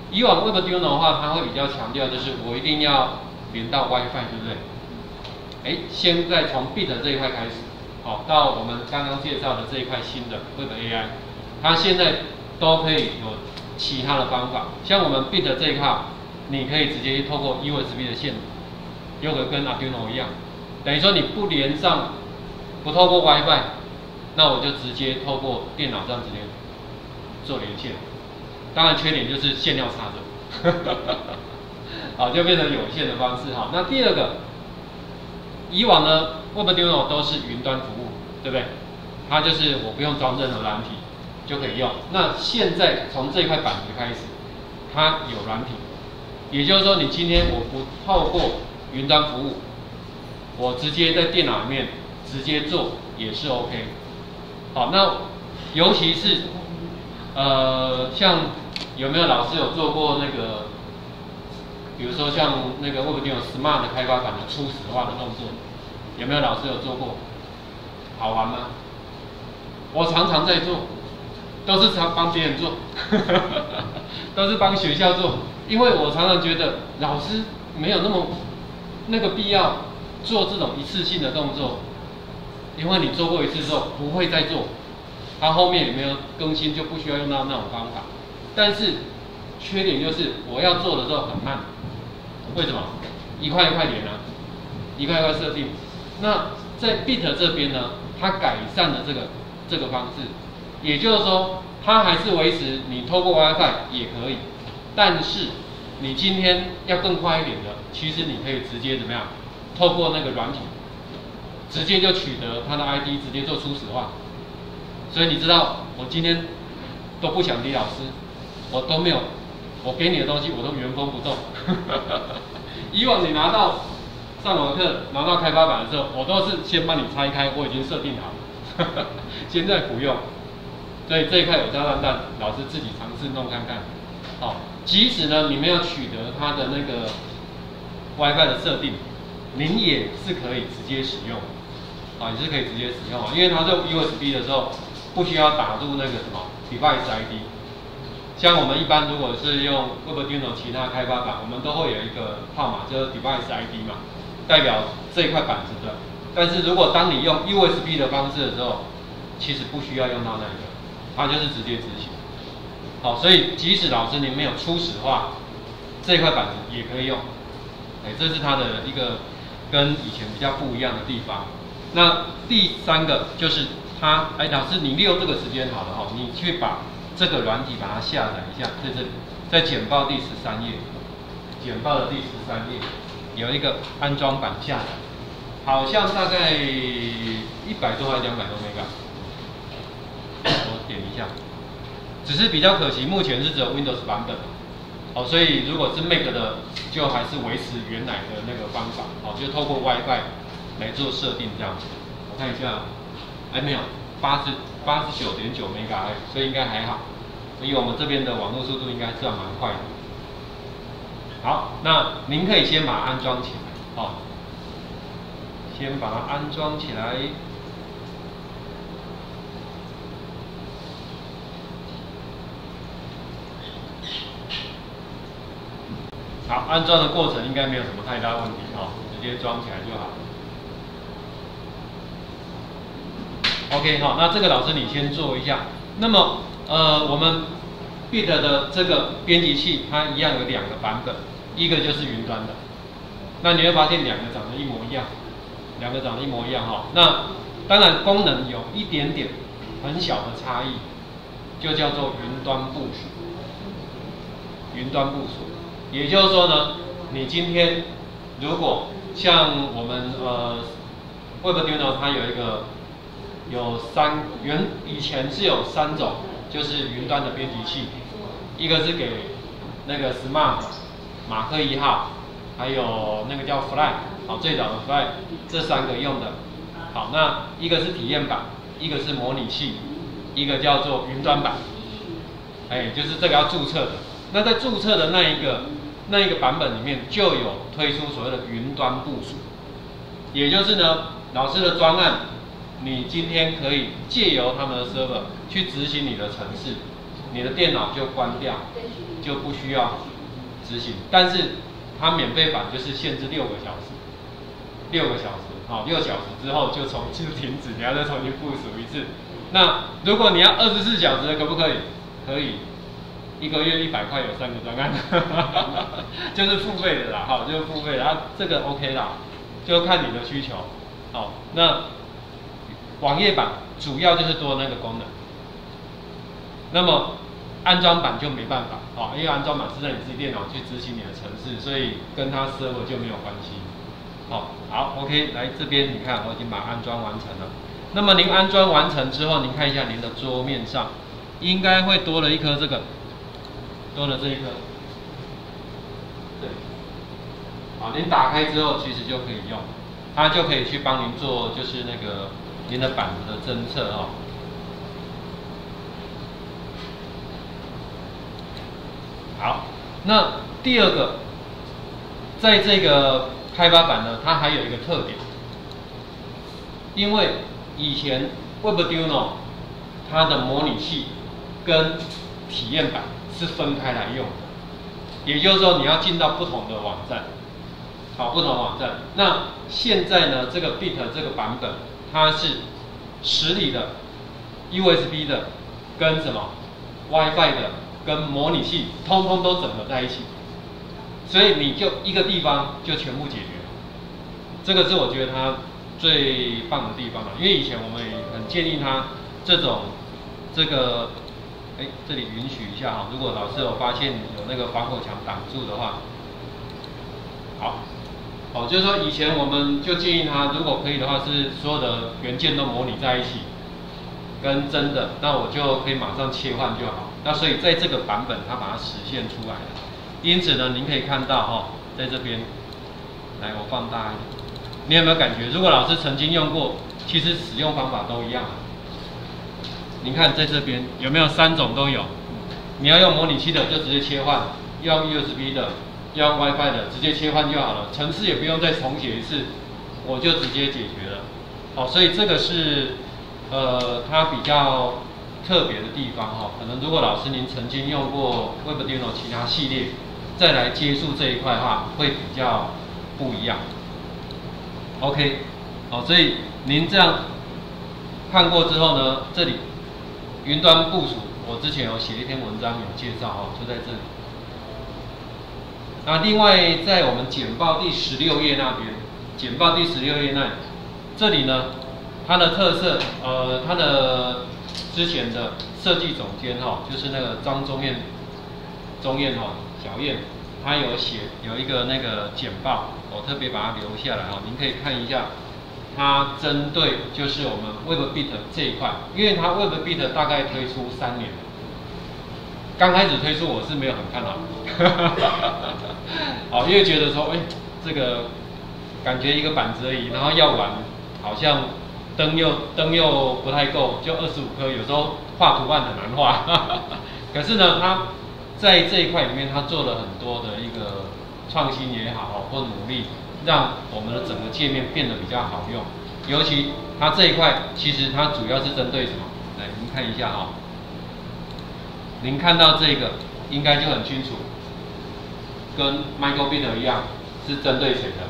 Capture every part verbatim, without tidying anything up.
以往 Webuduino 的话，它会比较强调就是我一定要连到 WiFi， 对不对？哎，现在从 Bit 这一块开始，好、哦，到我们刚刚介绍的这一块新的 Web A I， 它现在都可以有其他的方法，像我们 Bit 这一块，你可以直接透过 U S B 的线，用的跟 Arduino 一样，等于说你不连上，不透过 WiFi， 那我就直接透过电脑这样直接做连线。当然缺点就是线要插着，好，就变成有线的方式哈。那第二个，以往呢 Webuduino 都是云端服务，对不对？它就是我不用装任何软体就可以用。那现在从这块板子开始，它有软体，也就是说你今天我不透过云端服务，我直接在电脑里面直接做也是 OK。好，那尤其是呃像有没有老师有做过那个，比如说像那个 Webuduino Smart 的开发版的初始化的动作，有没有老师有做过？好玩吗？我常常在做，都是常帮别人做，都是帮学校做，因为我常常觉得老师没有那么那个必要做这种一次性的动作，因为你做过一次之后不会再做，它后面有没有更新就不需要用到那种方法。但是缺点就是我要做的时候很慢，为什么？一块一块连啊，一块一块设定。那在 Bit 这边呢，它改善了这个这个方式，也就是说，它还是维持你透过 WiFi 也可以，但是你今天要更快一点的，其实你可以直接怎么样？透过那个软体，直接就取得它的 I D， 直接做初始化。所以你知道，我今天都不想理老师，我都没有，我给你的东西我都原封不动。以往你拿到上我的课，拿到开发版的时候，我都是先帮你拆开，我已经设定好了，现在不用。所以这一块有加蛋蛋，老师自己尝试弄看看。好、哦，即使呢你没有取得它的那个 WiFi 的设定，您也是可以直接使用。啊、哦，你是可以直接使用啊，因为它用 U S B 的时候不需要打入那个什么 device I D。像我们一般如果是用 Webuduino 其他开发版，我们都会有一个号码，就是 device I D 嘛，代表这一块板子的。但是如果当你用 U S B 的方式的时候，其实不需要用到那个，它就是直接执行。好，所以即使老师您没有初始化，这一块板子也可以用。哎，这是它的一个跟以前比较不一样的地方。那第三个就是它，哎，老师你利用这个时间好了哈，你去把这个软体把它下载一下，在这里，在简报第十三页，简报的第十三页有一个安装版下载，好像大概一百多还是两百多 mega， 我点一下，只是比较可惜，目前是只有 Windows 版本，好，所以如果是 Mac 的，就还是维持原来的那个方法，好，就透过 WiFi 来做设定这样子。我看一下，哎没有，八十八十九点九 mega， 所以应该还好。以我们这边的网络速度应该算蛮快的。好，那您可以先把它安装起来，哦，先把它安装起来。好，安装的过程应该没有什么太大问题，哦，直接装起来就好。OK， 好，那这个老师你先做一下。那么，呃，我们 Bit 的这个编辑器，它一样有两个版本，一个就是云端的。那你会发现两个长得一模一样，两个长得一模一样哈。那当然功能有一点点很小的差异，就叫做云端部署。云端部署，也就是说呢，你今天如果像我们呃 Webuduino 它有一个。有三原以前是有三种，就是云端的编辑器，一个是给那个 Smart 马克一号，还有那个叫 Fly， 好，最早的 Fly 这三个用的。好，那一个是体验版，一个是模拟器，一个叫做云端版。哎，就是这个要注册的。那在注册的那一个那一个版本里面，就有推出所谓的云端部署，也就是呢，老师的专案。你今天可以借由他们的 server 去执行你的程式， 你的电脑就关掉，就不需要执行。但是它免费版就是限制六个小时，六个小时，好、哦，六小时之后就重就停止，你要再重新复述一次。那如果你要二十四小时的，可不可以？可以，一个月一百块有三个专案，就是付费的啦，好，就是付费的，啊，这个 OK 啦，就看你的需求。好，那网页版主要就是多那个功能，那么安装版就没办法，好，因为安装版是在你自己电脑去执行你的程式，所以跟它 server 就没有关系。好，好 ，OK， 来这边你看我已经把安装完成了。那么您安装完成之后，您看一下您的桌面上，应该会多了一颗这个，多了这一颗，对，好，您打开之后其实就可以用，它就可以去帮您做就是那个您的板子的侦测哦。好，那第二个，在这个开发版呢，它还有一个特点，因为以前 Webdriver 它的模拟器跟体验版是分开来用的，也就是说你要进到不同的网站，好，不同的网站。那现在呢，这个 Bit 这个版本，它是实体的、U S B 的跟什么 WiFi 的跟模拟器，通通都整合在一起，所以你就一个地方就全部解决。这个是我觉得它最棒的地方了，因为以前我们也很建议他这种这个，哎，这里允许一下哈，如果老师有发现有那个防火墙挡住的话，好，哦，就是说以前我们就建议他，如果可以的话，是所有的元件都模拟在一起，跟真的，那我就可以马上切换就好。那所以在这个版本，它把它实现出来了。因此呢，您可以看到哈、哦，在这边，来我放大一点。你有没有感觉？如果老师曾经用过，其实使用方法都一样。你看在这边有没有三种都有？你要用模拟器的就直接切换，要用 U S B 的，要用 WiFi 的，直接切换就好了。程式也不用再重写一次，我就直接解决了。好，所以这个是呃它比较特别的地方哈。可能如果老师您曾经用过 Webdriver 其他系列，再来接触这一块的话，会比较不一样。OK， 好，所以您这样看过之后呢，这里云端部署，我之前有写一篇文章有介绍哦，就在这里。那另外在我们简报第十六页那边，简报第十六页那里，这里呢，它的特色，呃，它的之前的设计总监哈、哦，就是那个张宗燕，宗燕哈，小燕。他有写有一个那个简报，我特别把它留下来哈，您可以看一下。它针对就是我们 WebBit 这一块，因为它 WebBit 大概推出三年，刚开始推出我是没有很看好，好，因为觉得说，哎、欸，这个感觉一个板子而已，然后要玩，好像灯又灯又不太够，就二十五颗，有时候画图案很难画。可是呢，它在这一块里面，它做了很多的一个创新也好，或努力，让我们的整个界面变得比较好用。尤其它这一块，其实它主要是针对什么？来，您看一下哈、哦，您看到这个应该就很清楚，跟 Microbit 一样，是针对谁的？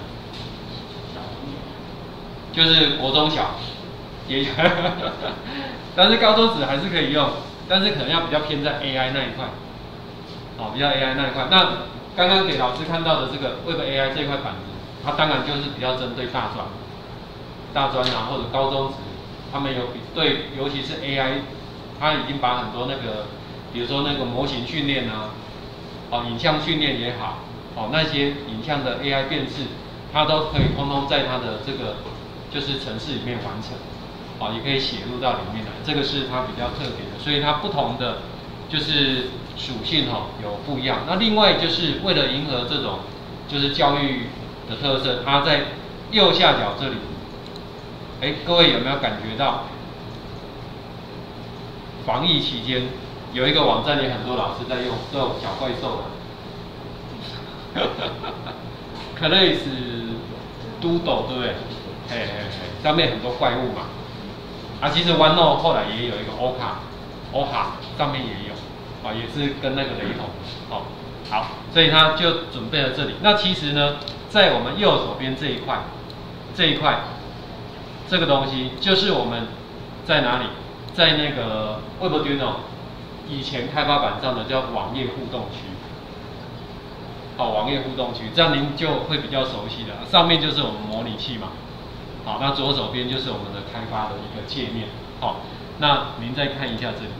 就是国中小，也，但是高中职还是可以用，但是可能要比较偏在 A I 那一块。好，比较 A I 那一块。那刚刚给老师看到的这个 Web A I 这一块板子，它当然就是比较针对大专、大专啊或者高中职，他们有比对，尤其是 A I， 它已经把很多那个，比如说那个模型训练啊，哦，影像训练也好，哦，那些影像的 A I 辨识，它都可以通通在它的这个就是程式里面完成，哦，也可以写入到里面来，这个是它比较特别的，所以它不同的就是属性哈、哦、有不一样。那另外就是为了迎合这种就是教育的特色，它在右下角这里，哎，各位有没有感觉到？防疫期间有一个网站也很多老师在用，都有小怪兽的，Class Doodle 对不对？嘿嘿嘿，上面很多怪物嘛。啊，其实 OneNote 后来也有一个 Oka，Oka 上面也有。 啊，也是跟那个雷同，哦，好，所以他就准备了这里。那其实呢，在我们右手边这一块，这一块，这个东西就是我们在哪里，在那个 Webarduino 以前开发板上的叫网页互动区。好，网页互动区，这样您就会比较熟悉了。上面就是我们模拟器嘛，好，那左手边就是我们的开发的一个界面。好，那您再看一下这里。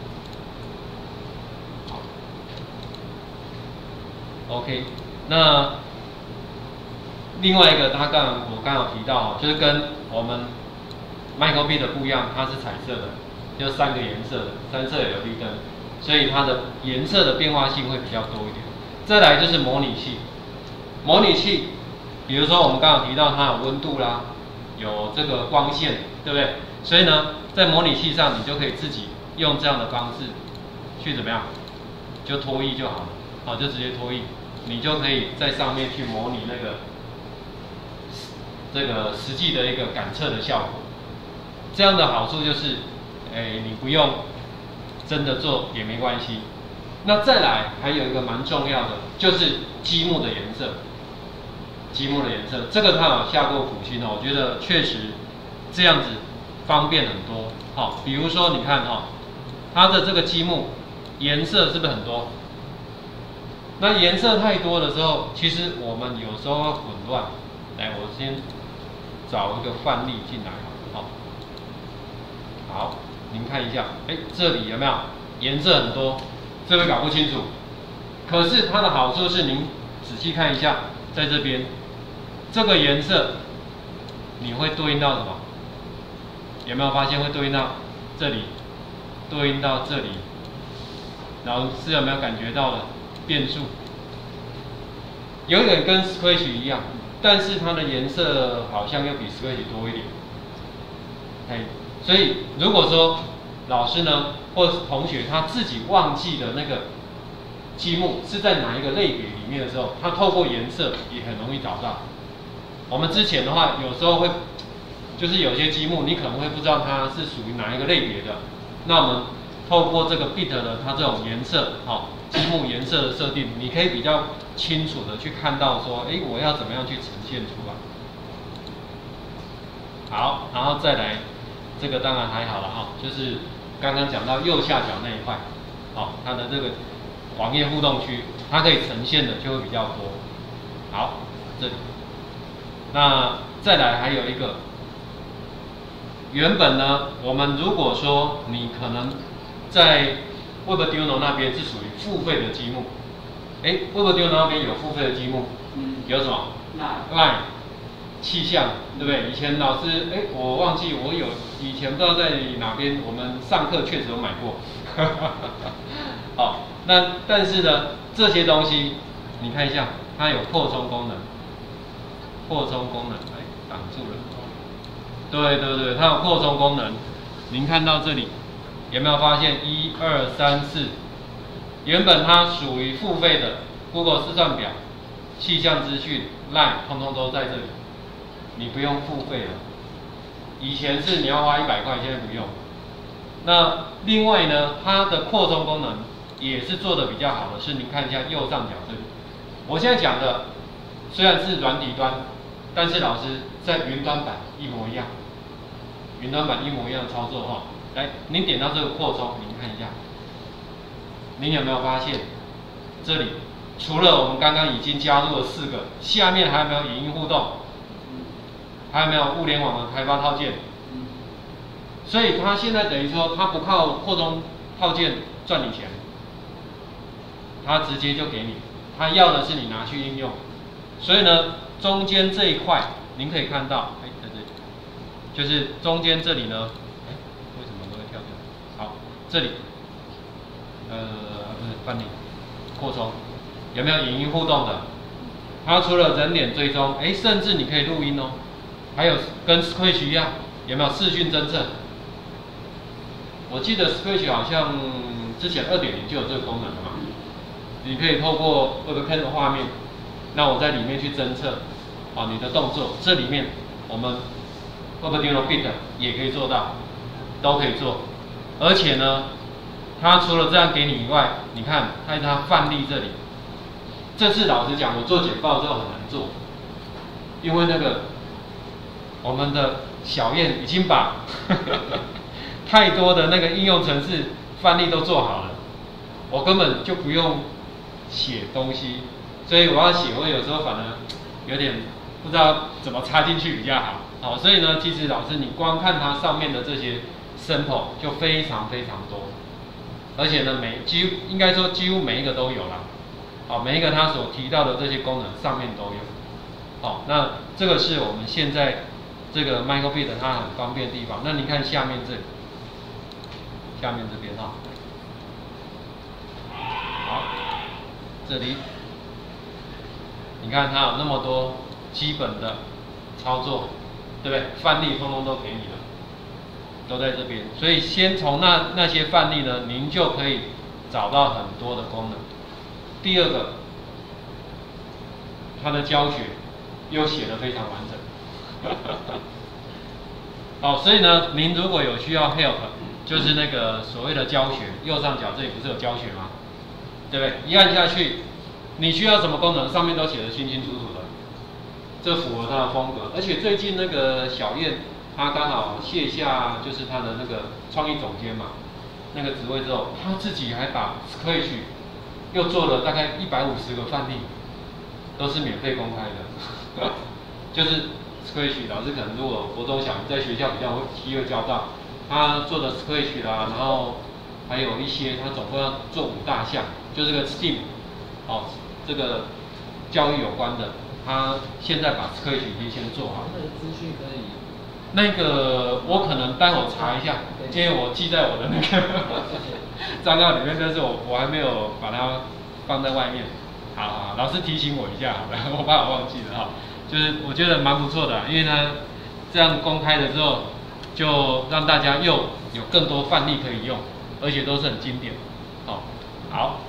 好 ，OK， 那另外一个，他刚刚我刚刚有提到，就是跟我们 Microbit 不一样，它是彩色的，就三个颜色的三色 L E D 灯，所以它的颜色的变化性会比较多一点。再来就是模拟器，模拟器，比如说我们刚刚提到它有温度啦，有这个光线，对不对？所以呢，在模拟器上你就可以自己用这样的方式去怎么样，就拖曳就好了，好，就直接拖曳，你就可以在上面去模拟那个这个实际的一个感测的效果。这样的好处就是，哎，你不用真的做也没关系。那再来还有一个蛮重要的，就是积木的颜色。积木的颜色，这个他有下过苦心哦，我觉得确实这样子方便很多。好、哦，比如说你看哈、哦，它的这个积木颜色是不是很多？那颜色太多的时候，其实我们有时候会混乱。来，我先找一个范例进来，好、哦，好，您看一下，哎，这里有没有颜色很多？这个搞不清楚，可是它的好处是您仔细看一下，在这边这个颜色，你会对应到什么？有没有发现会对应到这里，对应到这里？老师有没有感觉到了变数？有点跟 Scratch 一样，但是它的颜色好像又比 Scratch 多一点。哎，所以如果说老师呢，或者是同学他自己忘记的那个积木是在哪一个类别里面的时候，他透过颜色也很容易找到。我们之前的话，有时候会就是有些积木你可能会不知道它是属于哪一个类别的，那我们透过这个 bit 的它这种颜色，好、哦，积木颜色的设定，你可以比较清楚的去看到说，哎，我要怎么样去呈现出来。好，然后再来，这个当然还好了哈、哦，就是刚刚讲到右下角那一块，好、哦，它的这个网页互动区，它可以呈现的就会比较多。好，这里，那再来还有一个，原本呢，我们如果说你可能在 Webarduino 那边是属于付费的积木，哎 ，Webarduino 那边有付费的积木，嗯，有什么 ？Line。气象，对不对？以前老师，哎，我忘记我有以前不知道在哪边，我们上课确实有买过。好，那但是呢，这些东西你看一下，它有扩充功能，扩充功能，哎，挡住了。对对对，它有扩充功能。您看到这里有没有发现一二三四？原本它属于付费的 Google 试算表、气象资讯、Line， 通通都在这里。你不用付费了，以前是你要花一百块，现在不用。那另外呢，它的扩充功能也是做的比较好的，是您看一下右上角这里。我现在讲的虽然是软体端，但是老师在云端版一模一样，云端版一模一样的操作哈。来，您点到这个扩充，您看一下，您有没有发现这里除了我们刚刚已经加入了四个，下面还有没有影音互动？还有没有物联网的开发套件？所以它现在等于说，它不靠扩充套件赚你钱，它直接就给你，它要的是你拿去应用。所以呢，中间这一块您可以看到，哎，在这里，就是中间这里呢，哎，为什么都会跳掉？好，这里，呃，不是翻译，扩充，有没有影音互动的？它除了人脸追踪，哎，甚至你可以录音哦。还有跟 Scratch 一样，有没有视讯侦测？我记得 Scratch 好像之前 二点零 就有这个功能了嘛。你可以透过 Webcam 的画面，那我在里面去侦测，啊，你的动作，这里面我们 Webarduino Bit 也可以做到，都可以做。而且呢， 它除了这样给你以外，你看它它范例这里，这次老实讲，我做简报之后很难做，因为那个我们的小燕已经把太多的那个应用程式范例都做好了，我根本就不用写东西，所以我要写，我有时候反而有点不知道怎么插进去比较好。好，所以呢，其实老师你光看它上面的这些 sample 就非常非常多，而且呢，每几乎应该说几乎每一个都有啦。好，每一个它所提到的这些功能上面都有。好，那这个是我们现在这个 Microbit 它很方便的地方。那你看下面这里，下面这边哈，好，这里你看它有那么多基本的操作。对不对？范例通通都给你了，都在这边。所以先从那那些范例呢，您就可以找到很多的功能。第二个，它的教学又写得非常完整。好，所以呢，您如果有需要 help， 就是那个所谓的教学，右上角这里不是有教学吗？对不对？一按下去，你需要什么功能，上面都写得清清楚楚的。这符合他的风格，而且最近那个小燕，他刚好卸下就是他的那个创意总监嘛，那个职位之后，他自己还把 Scratch 又做了大概一百五十个范例，都是免费公开的，就是 Scratch 老师可能如果国中小在学校比较机会教到，他做的 Scratch 啦，然后还有一些他总共要做五大项，就这个 STEAM， 哦，这个教育有关的。他现在把 Scratch 已经先做好。 那个资讯可以。 那个我可能待会查一下，因为我记在我的那个账号里面，但是我我还没有把它放在外面。好好，老师提醒我一下好了，我怕我忘记了哈。就是我觉得蛮不错的，因为呢这样公开了之后，就让大家又有更多范例可以用，而且都是很经典。哦，好。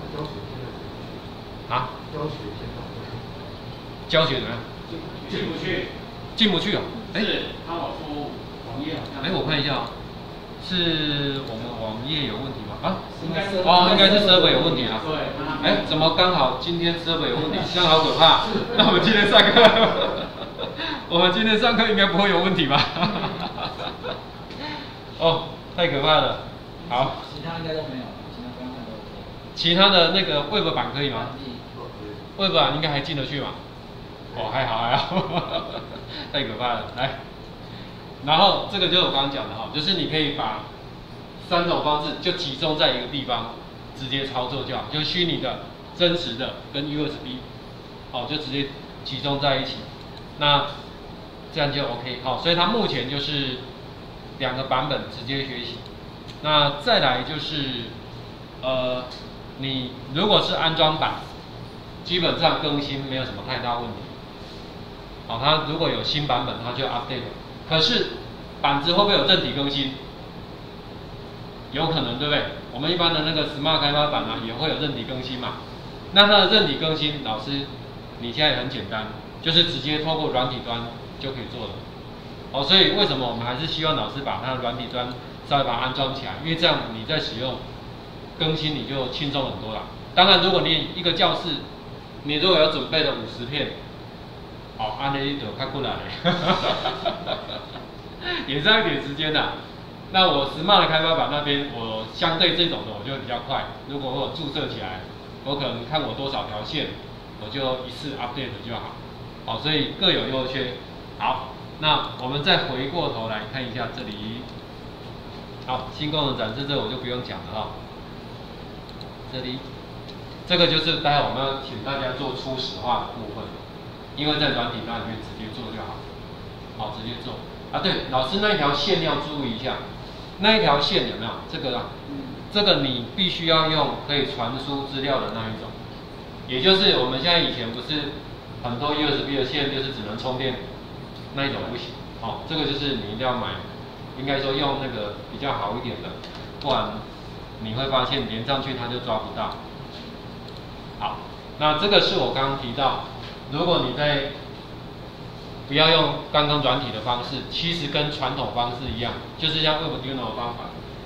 啊？ 教学现在。 教学怎么样？ 进不去， 进不去哦。 哎，是他我出网页好像。 哎，我看一下啊、哦，是我们网页有问题吗？啊， 应该是哦，应该是 server 有问题啊。 对。 哎，怎么刚好今天 server 有问题？这样好可怕。那我们今天上课，我们今天上课应该不会有问题吧？哦，太可怕了。好。 其他应该都没有，其他观看都 OK。 其他的那个 Web 版可以吗？Web 版应该还进得去嘛？哦，还好还好，太可怕了。来，然后这个就是我刚刚讲的哈，就是你可以把三种方式就集中在一个地方，直接操作就好，就虚拟的、真实的跟 U S B， 好，就直接集中在一起。那这样就 OK。好，所以它目前就是两个版本直接学习。那再来就是，呃，你如果是安装版。基本上更新没有什么太大问题，好，它如果有新版本，它就 update。可是板子会不会有正体更新？有可能，对不对？我们一般的那个 Smart 开发板啊，也会有韧体更新嘛。那它的韧体更新，老师，你现在也很简单，就是直接透过软体端就可以做了。好，所以为什么我们还是希望老师把它的软体端稍微把它安装起来？因为这样你在使用更新你就轻松很多了。当然，如果你一个教室，你如果有准备了五十片，哦，按那一朵看过来了，也是要一点时间的。那我 Smart 开发板那边，我相对这种的我就比较快。如果我有注册起来，我可能看我多少条线，我就一次 update 就好。好，所以各有优缺。好，那我们再回过头来看一下这里。好，新功能展示这我就不用讲了哈。这里。这个就是待会我们要请大家做初始化的部分，因为在软体端里面直接做就好，好，直接做啊。对，老师那一条线要注意一下，那一条线有没有这个啊？这个你必须要用可以传输资料的那一种，也就是我们现在以前不是很多 U S B 的线就是只能充电那一种不行，好，这个就是你一定要买，应该说用那个比较好一点的，不然你会发现连上去它就抓不到。好，那这个是我刚刚提到，如果你在不要用刚刚软体的方式，其实跟传统方式一样，就是像 Arduino 的方法，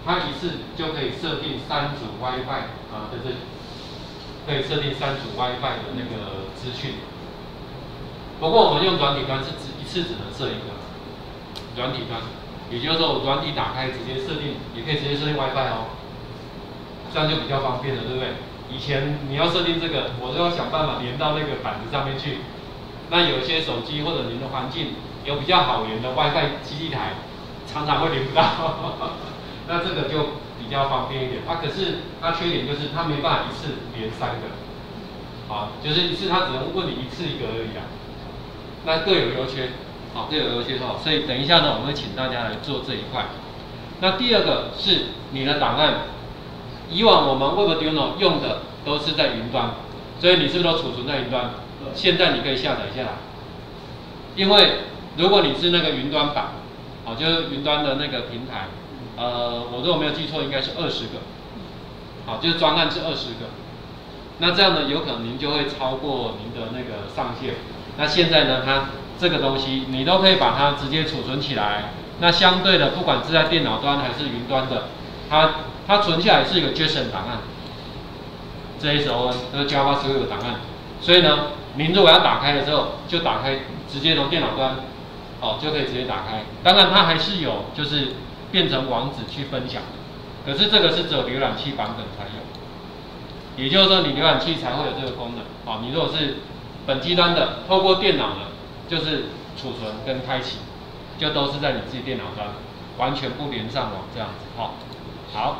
它一次就可以设定三组 WiFi 啊，在这里可以设定三组 WiFi 的那个资讯。不过我们用软体端是只一次只能设一个软体端，也就是说我软体打开直接设定，也可以直接设定 WiFi 哦，这样就比较方便了，对不对？以前你要设定这个，我都要想办法连到那个板子上面去。那有些手机或者您的环境有比较好连的 WiFi 基地台，常常会连不到，那这个就比较方便一点。啊，可是它缺点就是它没办法一次连三个，啊，就是一次它只能问你一次一个而已啊。那各有优缺，好，各有优缺哈。所以等一下呢，我们会请大家来做这一块。那第二个是你的档案，以往我们 Webarduino 用的都是在云端，所以你是不是都储存在云端？现在你可以下载下来，因为如果你是那个云端版，好，就是云端的那个平台，呃，我如果没有记错，应该是二十个，好，就是专案是二十个。那这样呢，有可能您就会超过您的那个上限。那现在呢，它这个东西你都可以把它直接储存起来。那相对的，不管是在电脑端还是云端的，它它存下来是一个 JSON 档案 ，J S O N 就是 JavaScript 的档案。所以呢，您如果要打开的时候，就打开直接从电脑端，哦，就可以直接打开。当然，它还是有就是变成网址去分享的，可是这个是只有浏览器版本才有。也就是说，你浏览器才会有这个功能。好，你如果是本机端的，透过电脑的，就是储存跟开启，就都是在你自己电脑端，完全不连上网这样子。好，好，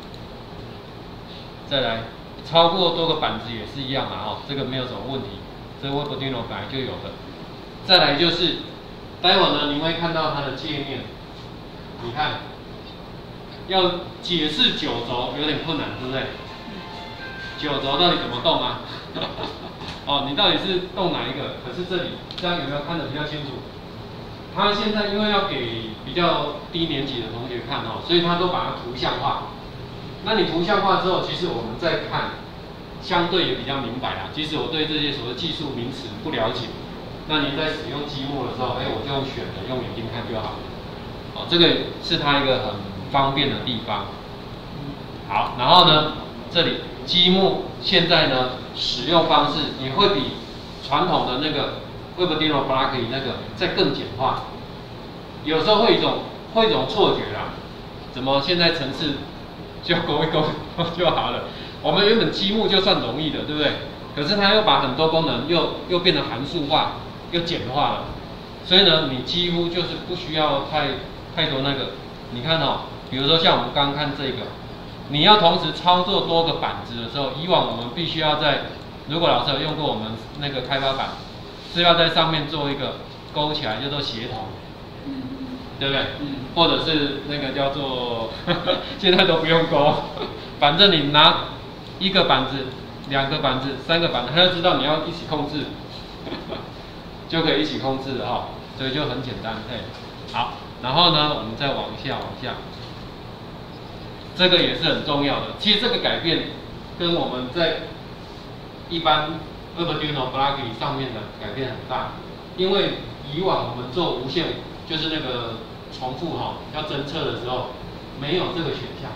再来，超过多个板子也是一样啊。哦，这个没有什么问题，这个 Webarduino 本来就有的。再来就是，待会呢，您会看到它的界面，你看，要解释九轴有点困难，对不对？九轴到底怎么动啊？哦，你到底是动哪一个？可是这里这样有没有看得比较清楚？他现在因为要给比较低年级的同学看哦，所以他都把它图像化。那你图像化之后，其实我们再看，相对也比较明白啦。即使我对这些所谓技术名词不了解，那您在使用积木的时候，哎，我就用选的，用眼睛看就好了。哦，这个是它一个很方便的地方。好，然后呢，这里。积木现在呢，使用方式也会比传统的那个 Webarduino Blockly 那个再更简化。有时候会有一种会有一种错觉啦，怎么现在程式就勾一勾就好了？我们原本积木就算容易的，对不对？可是它又把很多功能又又变成函数化，又简化了。所以呢，你几乎就是不需要太太多那个。你看哦，比如说像我们刚刚看这个。你要同时操作多个板子的时候，以往我们必须要在，如果老师有用过我们那个开发板，是要在上面做一个勾起来，叫做协同，对不对？嗯。或者是那个叫做，现在都不用勾，反正你拿一个板子、两个板子、三个板子，他就知道你要一起控制，就可以一起控制了哈，所以就很简单。对，好，然后呢，我们再往下往下。这个也是很重要的。其实这个改变跟我们在一般 Webarduino Blockly 上面的改变很大，因为以往我们做无限就是那个重复哈、哦，要侦测的时候没有这个选项。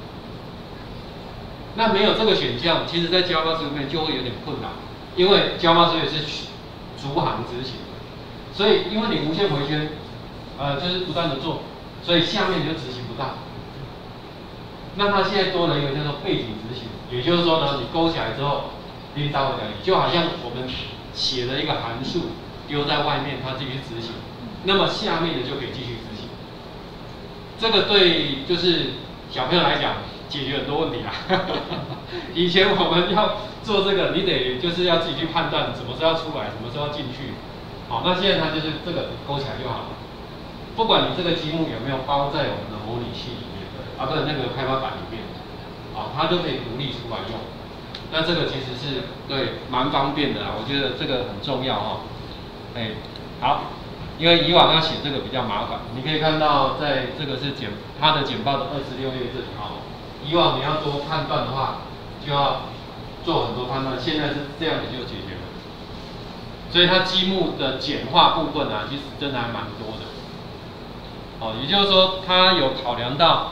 那没有这个选项，其实在 JavaScript 里面就会有点困难，因为 JavaScript 是逐行执行的，所以因为你无限回圈，呃，就是不断的做，所以下面就执行不到。那它现在多了一个叫做背景执行，也就是说呢，你勾起来之后，拎到这里，就好像我们写了一个函数丢在外面，它继续执行，那么下面的就可以继续执行。这个对就是小朋友来讲，解决很多问题啦。以前我们要做这个，你得就是要自己去判断什么时候要出来，什么时候要进去。好，那现在它就是这个勾起来就好了，不管你这个积木有没有包在我们的模拟器里面。啊，不是那个开发板里面，啊，它都可以独立出来用。那这个其实是对蛮方便的啦，我觉得这个很重要哈、哦。哎，好，因为以往要写这个比较麻烦，你可以看到在这个是简它的简报的二十六页这里啊、哦。以往你要多判断的话，就要做很多判断，现在是这样子就解决了。所以它积木的简化部分啊，其实真的还蛮多的。哦，也就是说它有考量到。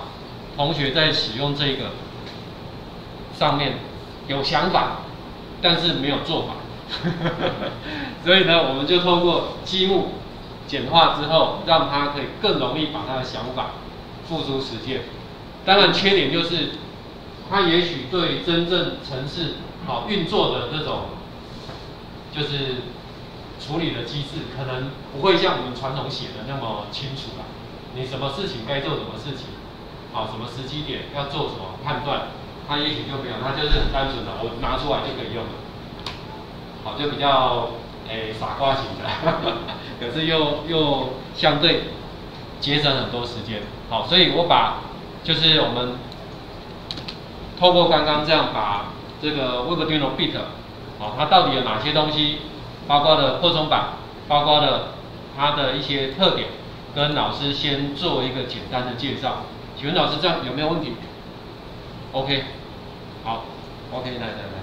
同学在使用这个上面有想法，但是没有做法，所以呢，我们就透过积木简化之后，让他可以更容易把他的想法付诸实践。当然，缺点就是他也许对真正程式好运作的这种就是处理的机制，可能不会像我们传统写的那么清楚啦。你什么事情该做什么事情，好，什么时机点要做什么判断，他也许就没有，他就是很单纯的，我拿出来就可以用了，好，就比较诶傻瓜型的，可是又又相对节省很多时间，好，所以我把就是我们透过刚刚这样把这个 Webarduino Bit， 好，它到底有哪些东西，包括了扩充版，包括了它的一些特点。跟老师先做一个简单的介绍，请问老师这样有没有问题 ？OK， 好 ，OK， 来来来。